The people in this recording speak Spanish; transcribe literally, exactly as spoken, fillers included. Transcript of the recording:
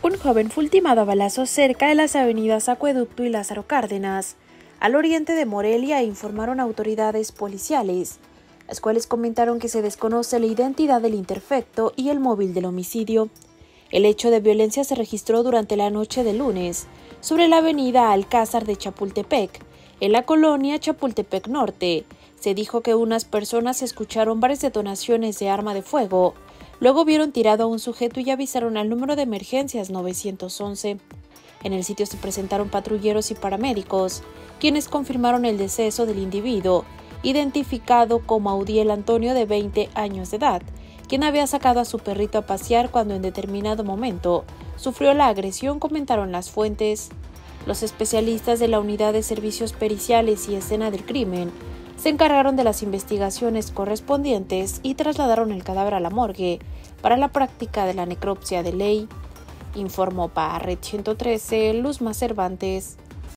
Un joven fue ultimado a balazos cerca de las avenidas Acueducto y Lázaro Cárdenas, al oriente de Morelia, informaron autoridades policiales, las cuales comentaron que se desconoce la identidad del interfecto y el móvil del homicidio. El hecho de violencia se registró durante la noche de lunes, sobre la avenida Alcázar de Chapultepec, en la colonia Chapultepec Norte. Se dijo que unas personas escucharon varias detonaciones de arma de fuego. Luego vieron tirado a un sujeto y avisaron al número de emergencias nueve once. En el sitio se presentaron patrulleros y paramédicos, quienes confirmaron el deceso del individuo, identificado como Audiel Antonio, de veinte años de edad, quien había sacado a su perrito a pasear cuando en determinado momento sufrió la agresión, comentaron las fuentes. Los especialistas de la Unidad de Servicios Periciales y Escena del Crimen se encargaron de las investigaciones correspondientes y trasladaron el cadáver a la morgue para la práctica de la necropsia de ley, informó para Red ciento trece Luzma Cervantes.